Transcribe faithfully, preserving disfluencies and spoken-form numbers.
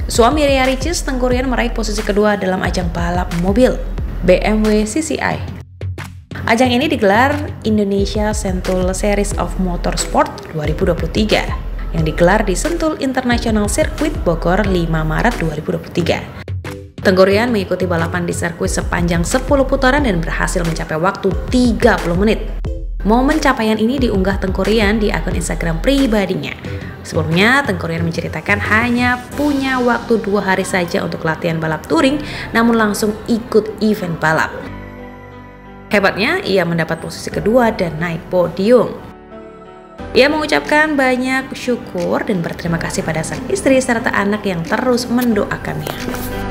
Suami Ria Ricis Teuku Ryan meraih posisi kedua dalam ajang balap mobil B M W C C i. Ajang ini digelar Indonesia Sentul Series of Motorsport dua ribu dua puluh tiga yang digelar di Sentul International Sirkuit Bogor lima Maret dua ribu dua puluh tiga. Teuku Ryan mengikuti balapan di sirkuit sepanjang sepuluh putaran dan berhasil mencapai waktu tiga puluh menit. Momen capaian ini diunggah Teuku Ryan di akun Instagram pribadinya. Sebelumnya, Teuku Ryan menceritakan hanya punya waktu dua hari saja untuk latihan balap touring, namun langsung ikut event balap. Hebatnya, ia mendapat posisi kedua dan naik podium. Ia mengucapkan banyak syukur dan berterima kasih pada sang istri serta anak yang terus mendoakannya.